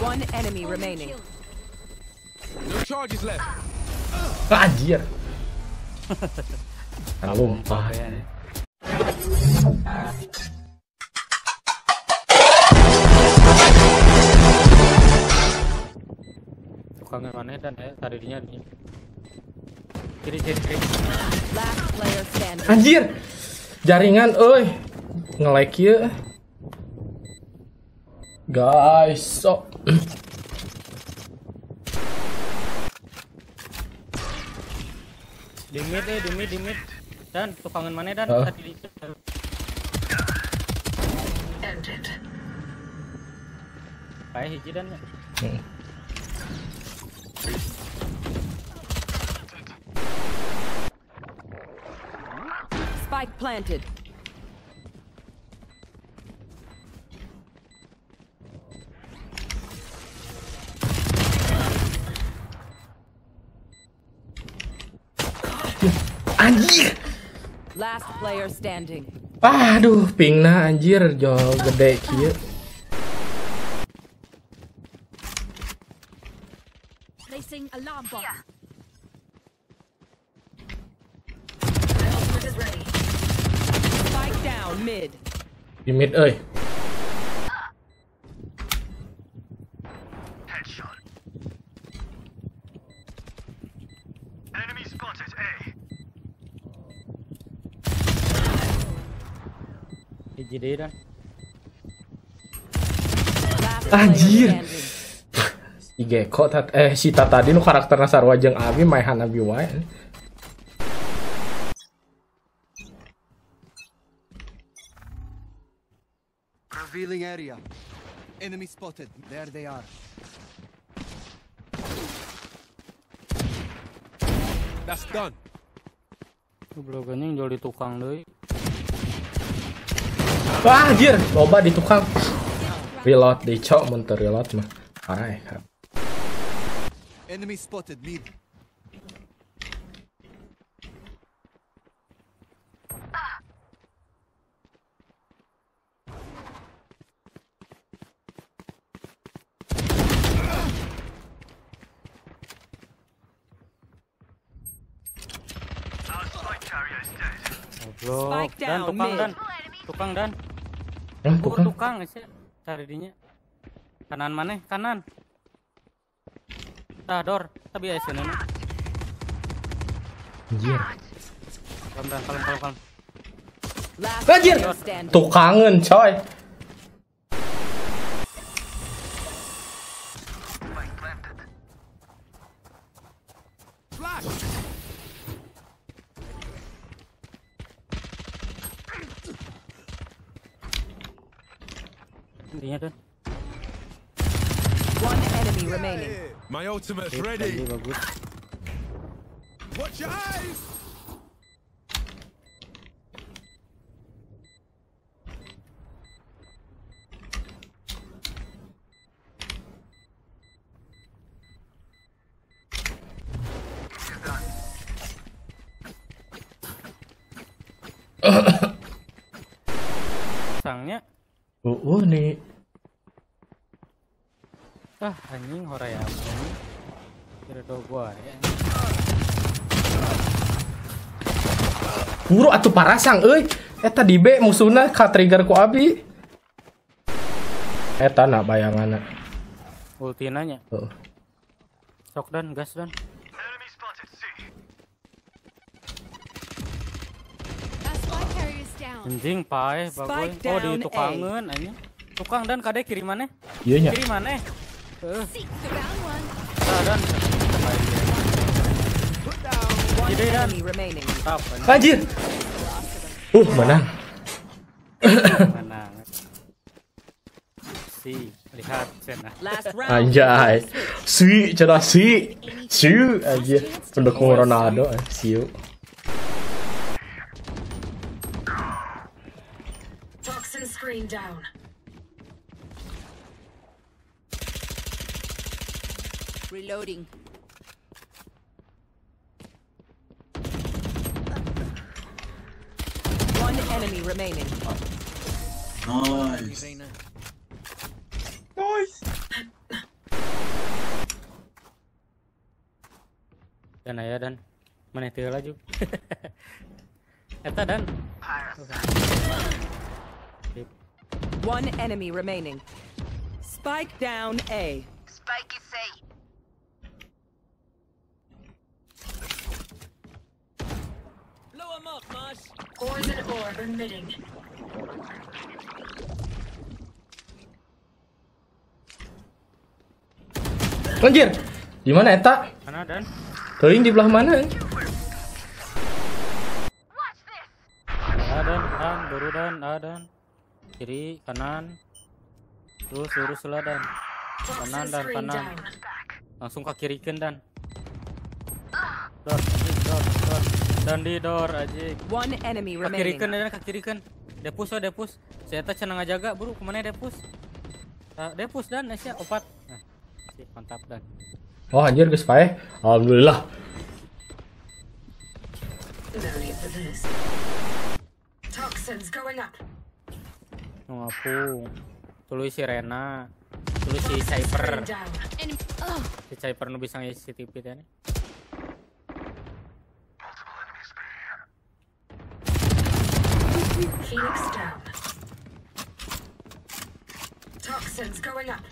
One enemy remaining. No charges left. Anjir. Lumpah. Tukangnya mana dan tadi dinya di kiri. Last player standing. Anjir. Jaringan euy. Nge-lag ieu. Guys, so di mid dan tukangan mana dan tadi di kayak hiji dan ya. Spike planted. anjir. Last player standing. Aduh, pingna anjir jauh gede kieu. Placing alarm bomb. Spike down mid. Di mid euy. Headshot. Enemy spotted A. Hiji deui dan. Last Anjir. player standing. Si Geko si Tata tadi nu karakterna sarua jeung Abi maehan Abi wae. Revealing area. Enemy spotted. There they are. That's done. Belum geuning jual di tukang deui. Wah anjir, loba di tukang. Reload di cok mun teu reload mah. Parah kan. Enemy spotted mid. Our spike carrier is dead. Goblok. Spike Dan down tukang mid. dan. Tukang dan. Tukang. Tukang sih. Cari dinya. Kanan mana? Kanan. Dor, tapi ya sini. Anjir. Kalem. Last Anjir. player standing. Tukangen coy. Spike planted. Flash. Dinya tuh. One enemy remaining. My ultimate's Tadi ready. bagus. Watch your eyes. Sangnya. Nih. Anjing horaya. Kira do gua ya. Buru atuh parasang euy. Eta di B musuhna ka trigger ku Abi. Eta na bayanganna. Ulti nanya. Heeh. Sok dan gas dan. Enemy spotted C. Spike carrier down. Anjing pae bagus. Spike Oh di down tukangan anjing. Tukang dan kade kiri mana? Ieu nya. Kiri mana? Seek the round one. Dan. One Jadi, Dan. enemy remaining. Tap. Anjir. Menang. Menang. Lihat cina. Last round. Anjay. Cenah si. Siu aja pendukung Ronaldo siu. Toxin screen down. Reloading. One enemy remaining. Nice. Dan aya dan mana teu laju. Eta dan. One enemy remaining. Spike down A. Spike is safe. Blow 'em up, Mosh. Poison orb emitting. Anjir. Di mana eta? Mana dan? Teuing di belah mana? Dan baru dan kiri kanan terus lurus lah dan kanan Toxin dan screen kanan down. langsung ke kiri dan dor dan di dor aja One enemy ke kiri remaining. dan ke kiri depus saya tak cenang ngajaga buru kemana depus dan Asia opat nah sih mantap dan Oh anjir geus pae. Alhamdulillah. No need for this. Toxins going up. ngapung tulis si Rena tulis si Screen Cypher down. si Cypher nu bisa ngisi CCTV teh nih. Phoenix down. Toxins going up.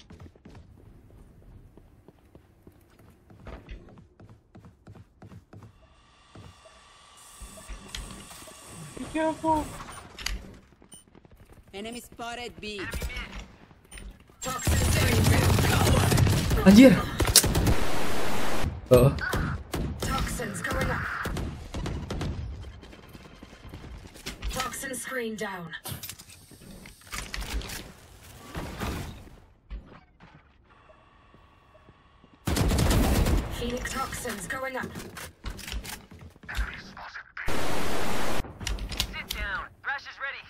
Enemy spotted B. Toxin screen down. Anjir. Toxins going up. Toxin screen down. Phoenix toxins going up. Sit down. Rash is ready.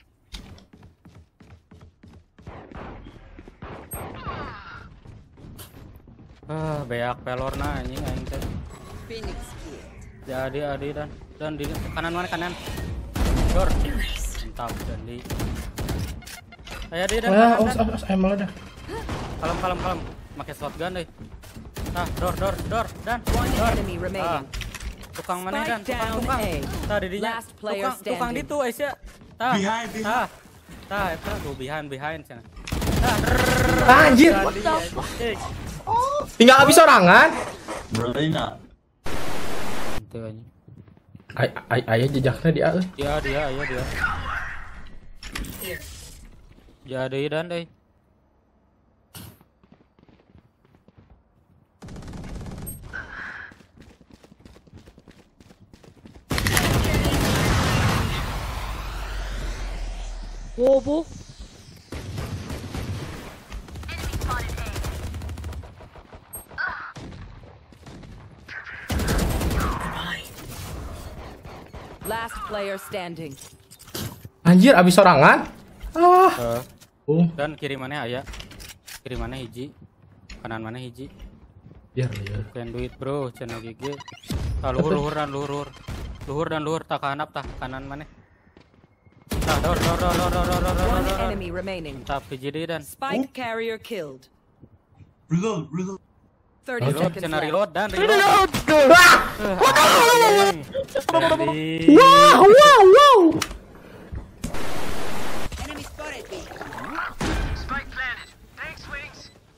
Beak pelorna anjing aing teh. Phoenix killed. Jadi adi dan di kanan mana kanan. Dor. Erased. Mantap dan di. Aya di dan Ah, kanan. emang ada. Kalem. Pakai shotgun deh. Nah, dor dan. One Dor. enemy remaining. Tukang mana dan? Spike down Tukang. A. Tah di dinya. Last player Tukang standing. ditu Aisyah. Tah. Behind. Tah eta tuh behind sana. Anjir. Tinggal habis sorangan. Itu anjing. Aya jejaknya di A. Dia. Here. Jadi dan deh. Wobo. Last player standing. Anjir habis sorangan. Ah. Dan kiri mana aya? Kiri mana hiji? Kanan mana hiji? Biar. Kan duit bro, channel GG. Luhur dan luhur tak kanan mana? Nah, dor. One enemy remaining. Tap hiji deui dan. Spike carrier killed. Reload. 30 Reload, seconds channel left. reload dan reload. Wow. Enemy spotted B. Spike planted. Thanks, wings.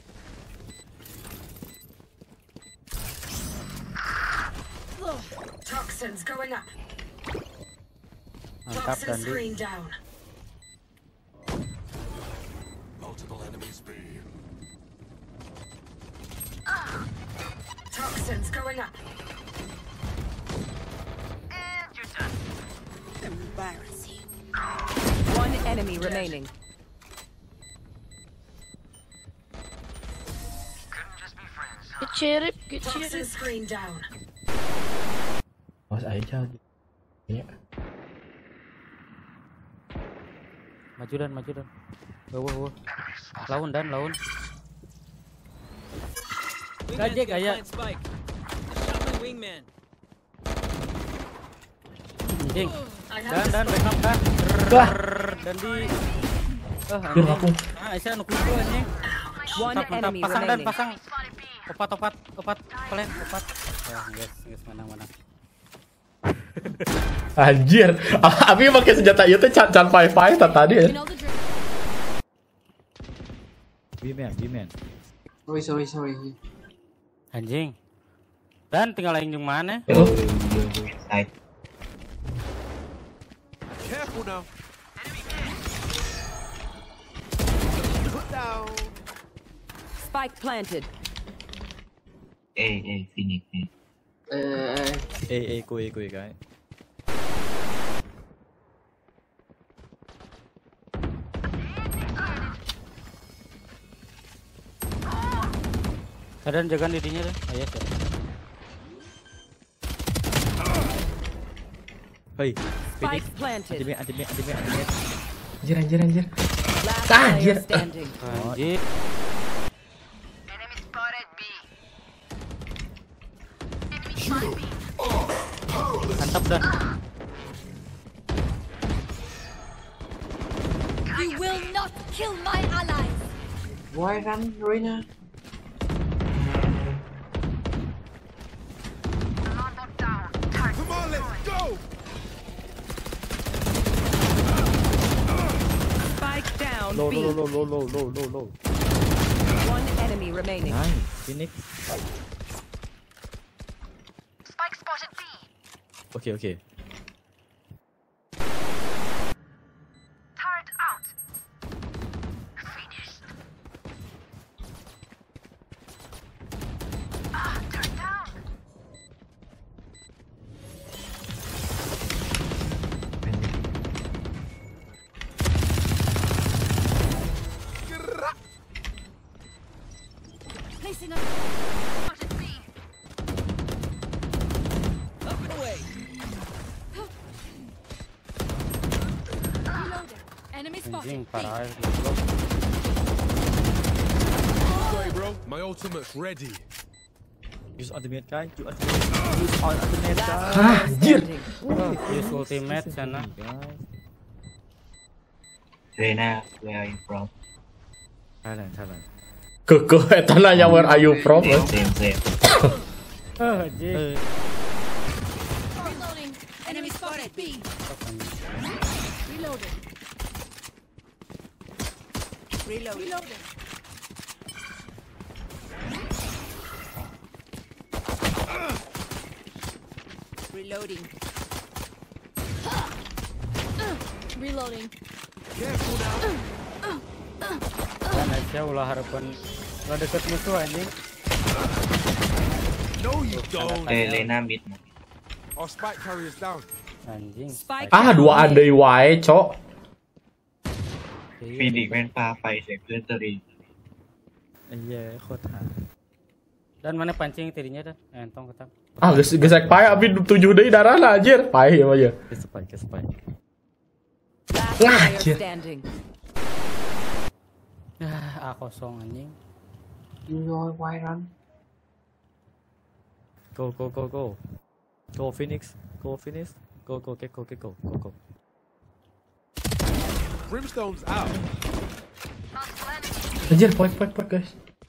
Toxins going up. Mantap Toxin dan di. screen down. Toxins going up. And you're done. Embarrassing. One enemy remaining. Couldn't just be friends, huh? Kecirip. Toxin screen down. Mas aja. Iya. Maju dan. Wah. Lawan. Gajek aya. Anjing. I have Dan the backup kan. Wah. Dan di. Biar aku. Aisyah nu kudu anjing. One Mantap. enemy Pasang dan remaining. pasang. Spotted B. Opat, kalian opat. Ya, guys, menang. Anjir, Abi pakai senjata itu can pai tadi ya. B-man. Sorry. Anjing. Dan tinggal yang mana? Oh. Careful now. Put down. Spike planted. Phoenix. Kui guys. Kalian jaga dirinya deh. Ayo, ya. Hei, Spike planted. anjir. Anjir. Last Anjir. player standing. Anjing. Enemy spotted B. Mantap dah. You will not kill my allies. Why run, Reina? Come on, let's go. Spike down Low. B. One enemy remaining. Nice, Phoenix. Spike spotted B. Okay. Turret out. Finished. Turret down. Placing a Spotted B. Up and away. reloaded. Enemy spotted. Anjing parah. Sorry, bro. My ultimate's ready. Use ultimate guy. Last Guys. player standing. Use ultimate sana. Reina, where are you from? Thailand. Kekeh eta nanya where are you from? Same. Anjing. Reloading. Enemy spotted B. Reloaded. Reloaded. Reloading. Reloading. Careful now. Dan aja ulah harapan ulah deket musuh anjing. No, you don't. Reina mid. Our spike carrier's down. Anjing. Spike Dua andai wae, Cok. Phoenix แม่นปาไฟใส่เพื่อนตัวเอง Iya, kota. Dan mana pancing tadinya dah? Entong ketak. Gesek pai Abi 7 deui darahna anjir. Pai ieu mah ye. Ke spy. Last player Anjir. standing. A kosong anjing. You know why run? Go. Go Phoenix. Go. Brimstone's out. Anjir, point guys.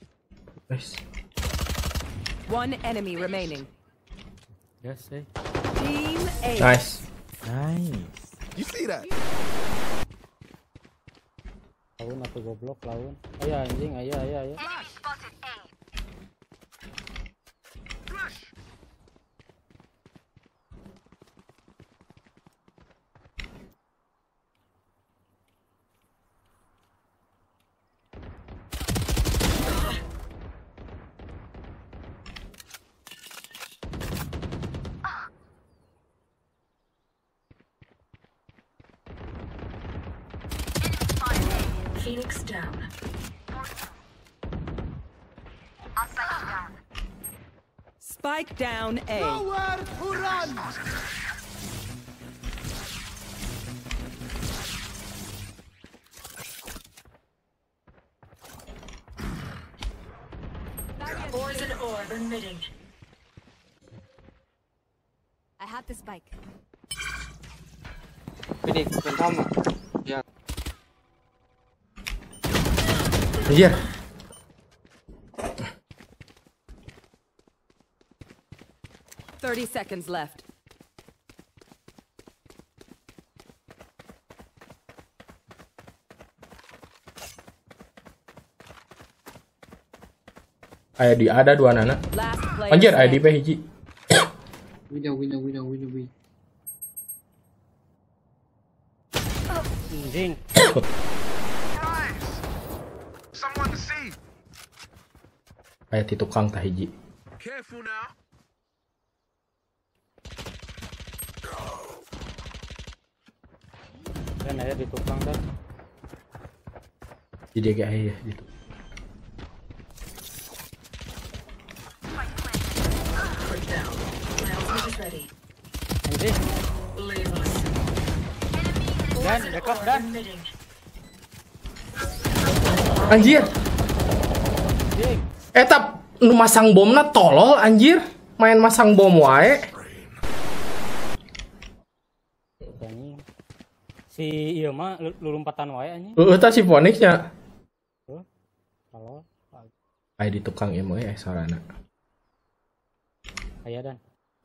One enemy remaining. Yes, Team A. Nice. You see that? Lawan atau goblok lawan. Ayo anjing, ayo. Enemy spotted A. Phoenix down. Spike down A. Nowhere to run. Poison orb emitting. I have the spike. Phoenix,เป็นท่อมอ่ะ Anjir. 30 seconds left. ID ada 2 nana. Last player Anjir, ID standing. hiji. Winner. Anjing. Aya ti tukang tah hiji. Careful now. Kan aya di tukang dan. Jadi kayak aya gitu. Put down. Plasma is ready. Anjing. Leave us. Dan backup dan. Emitting. Anjir. Anjing. Eta nu masang bomna tolol anjir. Main masang bom wae. Anjing. Si ieu mah lulumpatan wae anjing. Eta si Phoenix-nya. Kalau Aya di tukang ieu mah sarana. aya dan.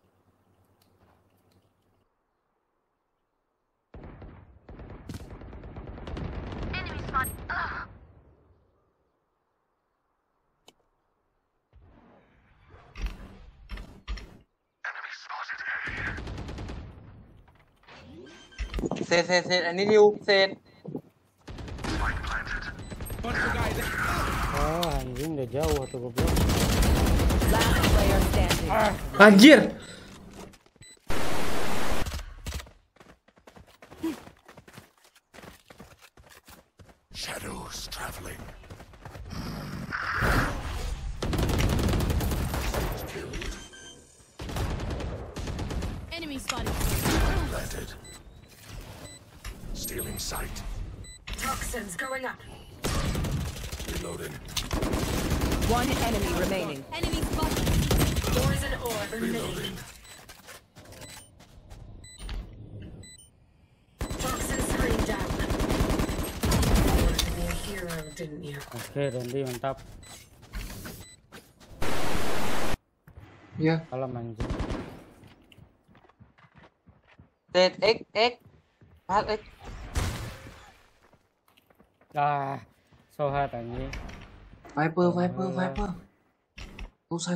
Set. Ini new set. Oh, anjing udah jauh tuh goblok. Last player standing. Anjir. Shadows traveling. Enemy spotted. Planted. Stealing sight. Toxins going up. Reloading. One enemy remaining. Enemy spotted. Poison orb emitting. Toxin screen down. You wanted to be a hero, didn't you? Oke, Randy mantap. Ya. Kalau anjing. Set X. Hat X. Ah, so hard anjing. Viper. Go sai.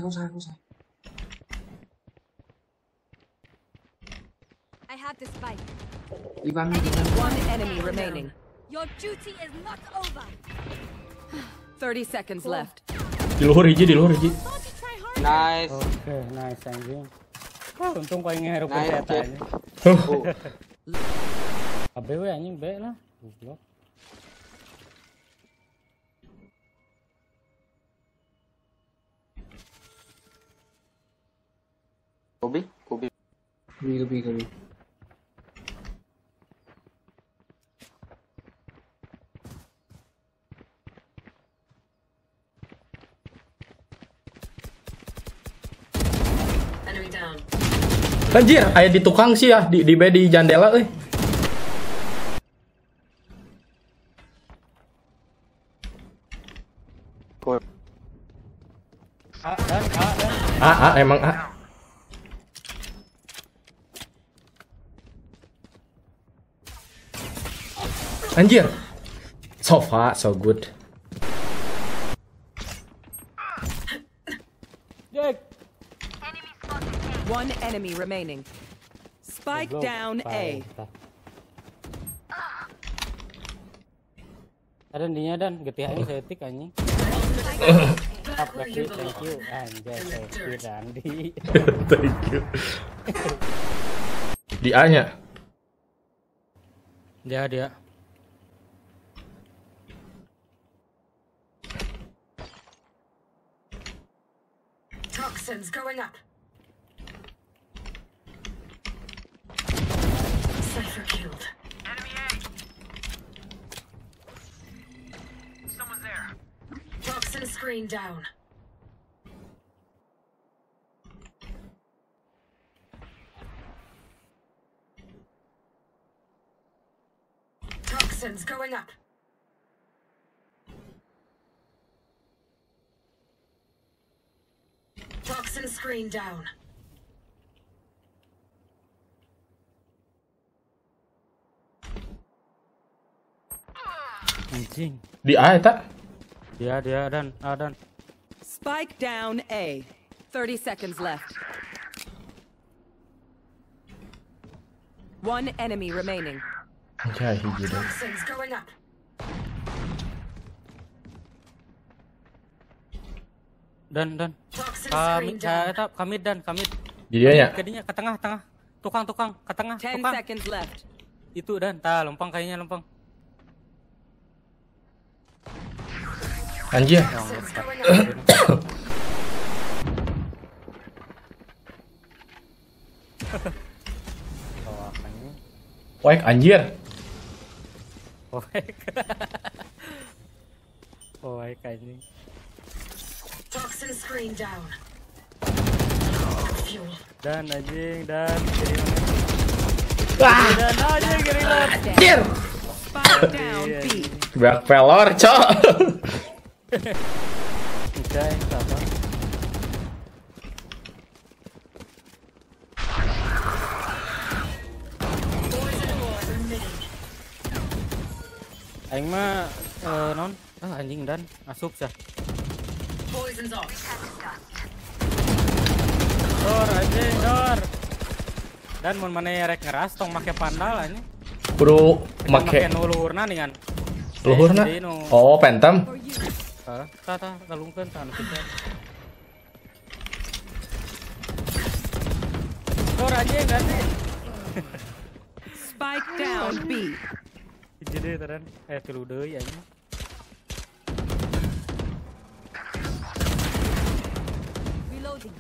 I have the spike. Ivan. One enemy remaining. Your duty is not over. 30 seconds left. Di luhur hiji. Thought you try hard. Nice. Oke, nice anjing. Untung kau ingin ngehirup Nice, senjata Jet. anjing. Oh. ABW anjing B lah. Goblok. Kobe. Kobe. Enemy down. Anjir, aya di tukang sih ya di B di jandela euy. A emang A. Anjir. So far so good. Jack. One enemy remaining. Spike Goblok. down A. Tah. Ada dinya dan getih ini saya tik anjing. Up lagi, thank you. Anjay, thank you Randy. Thank you. Di A-nya. Dia. Toxins going up. Cypher killed. Enemy A. Someone's there. Toxin screen down. Toxins going up. Toxin screen down. Anjing. Di A eta. Dia dan Spike down A. 30 seconds left. One enemy remaining. Anjay hiji deh. Toxins going up. dan Toxin kami screen down. kami Di dia nya. kadinya ke tengah tukang ke tengah 10 tukang seconds left. itu dan lempang kayaknya lempang. Anjir. Toxins going up. Oh, kayaknya. Wek anjir. Oh, kayaknya. Toxin screen down. Fuel. Dan anjing dan kiri Ah, dan anjing kiri lor. anjir. Spike down B. Back pelor, cok. Oke, sama. Poison orb emitting. Aing mah non anjing dan asup sah. Poison's off. Dor anjing dor. Dan mun maneh rek ngeras tong make pandal anjing. Kudu Make make nu luhurna dengan luhurna. Jadi nu Oh, Phantom. tah galungkeun tah anu kitu. Dor anjing dan Spike down B. hiji deui teh dan tilu deui anjing. Reloading.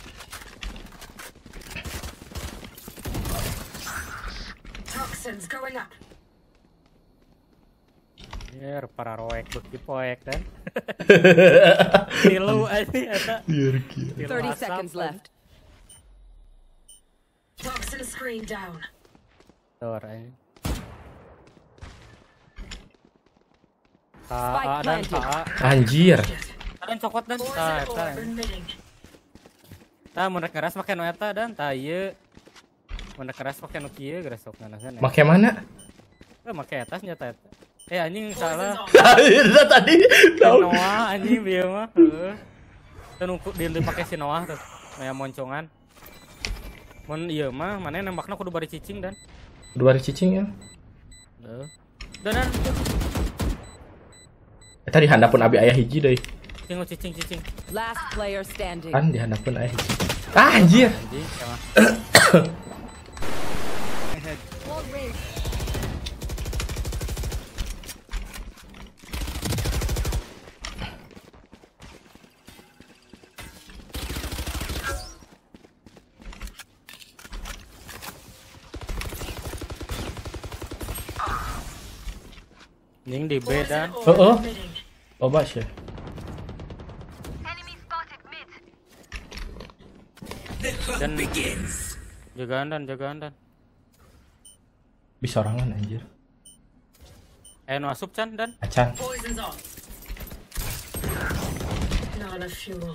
Toxins going up. Yer para roek beuki poek dan. Tilu anjing eta. Biar kieu. Tilu 30 asap, seconds anjing. left. Toxin screen down. Dor anjing. Spike Dan planted. Anjir. dan cokot dan Poison eta. orb emitting. Mun rek ngeras make nu eta dan ieu. Mun rek ngeras make nu kieu geus sok nganasan. Make mana? Make eta senjata eta. Anjing salah. Poison's off. Tadi Noah anjing bieu mah. Heeh. Dan dia pake si Noah tuh. Kayak moncongan. Mun ieu mah maneh nembakna kudu bari cicing dan. dua cicing ya. Heeh. Dan Eta di handapun abi aya hiji deui. tinggal cicing. Last player standing. Kan di handapun aya hiji. Ah, anjir. Anjing emang. Ahead. Wall raised. Anjing di B dan. Poison Oh. orb emitting. Loba sih. Dan jagaan dan. Bisa orangan anjir. Nu asup can dan. Acan. Poison's off. Not enough fuel.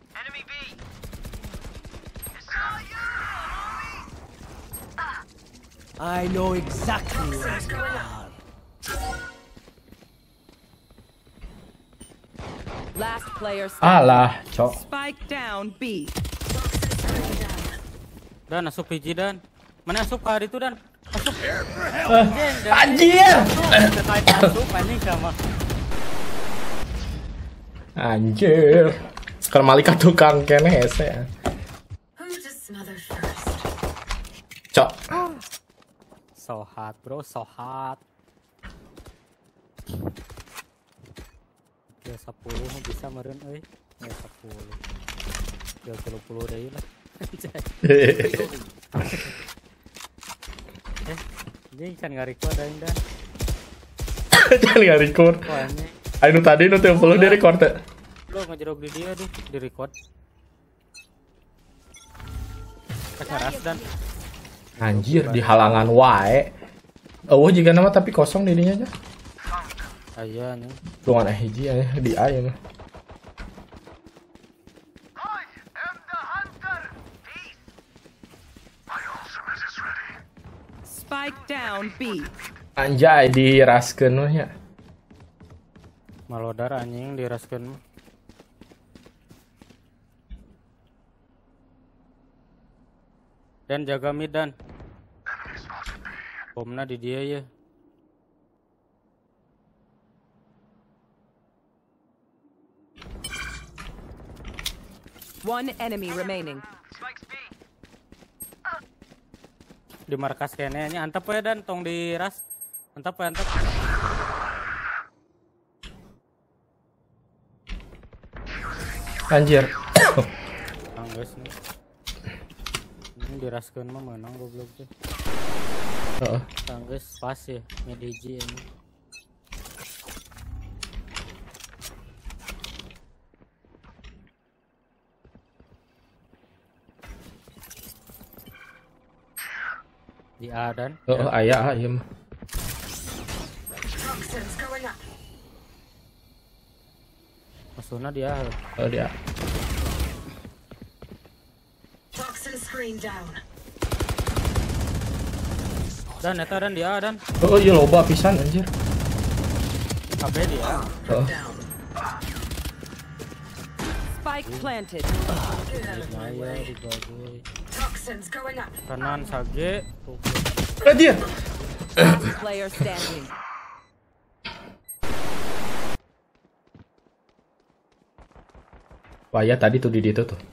I know exactly where. Toxins going up. Last player standing. Alah, cok. Spike down B. Toxin screen down. Dan asup hiji dan. Mana asup ka ditu dan. Asup. Anjir. Ketait asup anjing sama. Anjir. Sekarang malika tukang kene hese. Who to smother first? Cok. So hot, bro, so hot. Ya 10 mah bisa meureun euy. Ya 10. Ya 30 deui lah. Anjing can ngariko ada indah. Jangan nggak record. Oh anjing. Ayo tadi nu 30 di record teh. Lo ngejerok di dia di record. Keras dan Anjir di halangan wae. Eueuh jiga nama tapi kosong di dinya aja. aya nih. Ruangan hiji aya di A ya mah. Spike down B. Anjay di raskeun we nya. Malodar anjing diraskeun. Dan jaga mid dan. Bomna di dia ya. One enemy remaining. Di markas kene nya antep ya dan tong di ras. Antep ya antep. Anjir. Anggus nih. Ini diraskeun mah menang goblok teh. Heeh. Anggus pas ya mid hiji ini. Di A dan. Heeh, aya ieu mah. Toxins going up. Masuna dia. Oh dia. Toxin screen down. Dan eta dan dia dan. Oh iya loba pisan anjir. KB dia. Heeh. Spike planted. Maya dibagi. Toxins going up. Kanan sage. Anjir. Last player standing. Wah ya tadi tuh di itu tuh.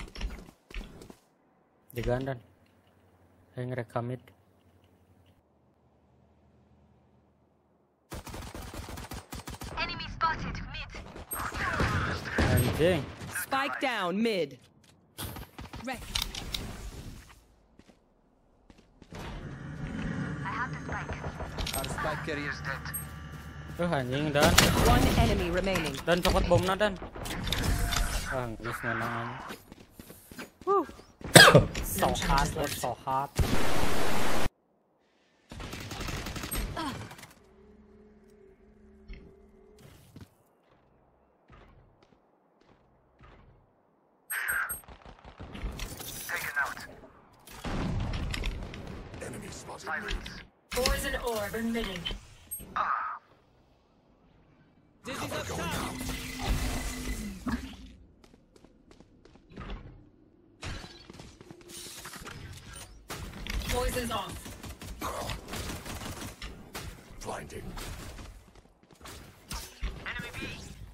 Di gandan. Yang rekamit. Enemy spotted mid. Anjing. Spike down mid. Right. I have the spike. Our spike carrier is dead. Anjing dan. One enemy remaining. Dan cokot bomna dan. Geus menang. So hot, so hot. Taken out. Enemy spotted. Silence. Poison orb emitting. Poison's off. Blinding. Enemy B.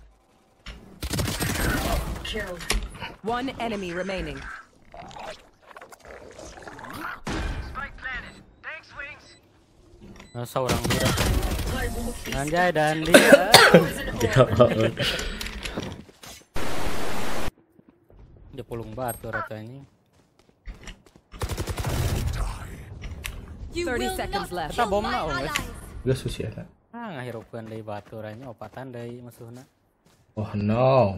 Killed. One enemy remaining. Spike planted. Thanks, wings. Seorang dia. I will feast. Anjay dan dia. Poison orb. Dia pulung batu ratanya. 30 seconds left. Kita bomna guys. Gue susi eta. Ngahirupkeun deui baturanya opatan deui musuhna. Oh no.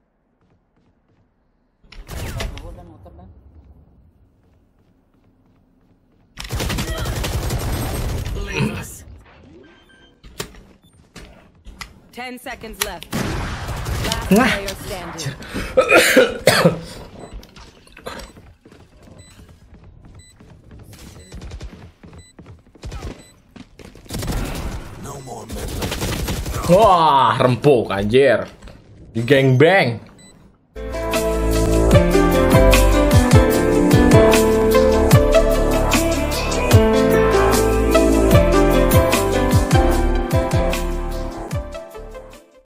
Leave us. 10 seconds left. Last player standing. Wah, rempuk anjir. Di gangbang.